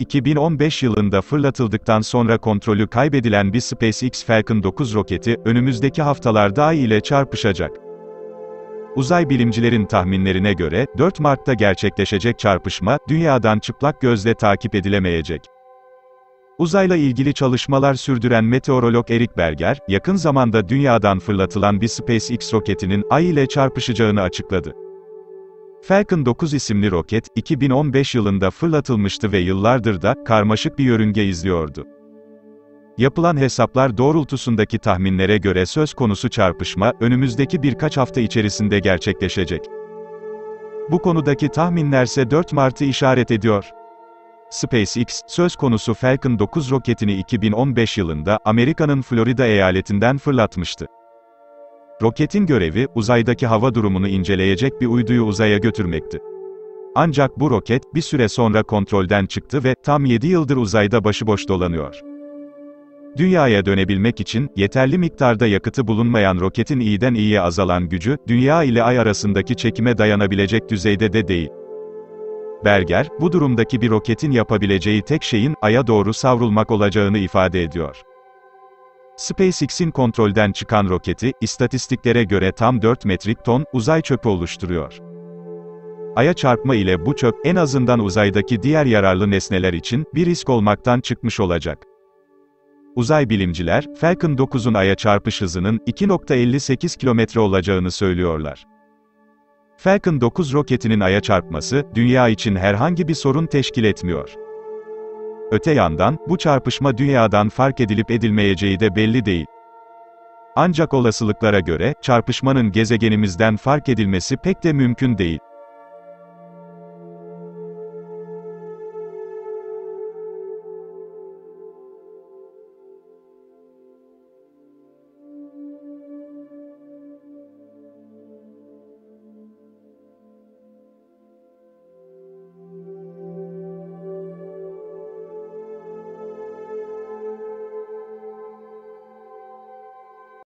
2015 yılında fırlatıldıktan sonra kontrolü kaybedilen bir SpaceX Falcon 9 roketi, önümüzdeki haftalarda Ay ile çarpışacak. Uzay bilimcilerin tahminlerine göre, 4 Mart'ta gerçekleşecek çarpışma, Dünya'dan çıplak gözle takip edilemeyecek. Uzayla ilgili çalışmalar sürdüren meteorolog Erik Berger, yakın zamanda Dünya'dan fırlatılan bir SpaceX roketinin, Ay ile çarpışacağını açıkladı. Falcon 9 isimli roket, 2015 yılında fırlatılmıştı ve yıllardır da, karmaşık bir yörünge izliyordu. Yapılan hesaplar doğrultusundaki tahminlere göre söz konusu çarpışma, önümüzdeki birkaç hafta içerisinde gerçekleşecek. Bu konudaki tahminlerse 4 Mart'ı işaret ediyor. SpaceX, söz konusu Falcon 9 roketini 2015 yılında, Amerika'nın Florida eyaletinden fırlatmıştı. Roketin görevi, uzaydaki hava durumunu inceleyecek bir uyduyu uzaya götürmekti. Ancak bu roket, bir süre sonra kontrolden çıktı ve, tam 7 yıldır uzayda başıboş dolanıyor. Dünyaya dönebilmek için, yeterli miktarda yakıtı bulunmayan roketin iyiden iyiye azalan gücü, Dünya ile Ay arasındaki çekime dayanabilecek düzeyde de değil. Berger, bu durumdaki bir roketin yapabileceği tek şeyin, Ay'a doğru savrulmak olacağını ifade ediyor. SpaceX'in kontrolden çıkan roketi, istatistiklere göre tam 4 metrik ton, uzay çöpü oluşturuyor. Ay'a çarpma ile bu çöp, en azından uzaydaki diğer yararlı nesneler için, bir risk olmaktan çıkmış olacak. Uzay bilimciler, Falcon 9'un Ay'a çarpış hızının, 2,58 kilometre olacağını söylüyorlar. Falcon 9 roketinin Ay'a çarpması, Dünya için herhangi bir sorun teşkil etmiyor. Öte yandan, bu çarpışma Dünya'dan fark edilip edilmeyeceği de belli değil. Ancak olasılıklara göre, çarpışmanın gezegenimizden fark edilmesi pek de mümkün değil.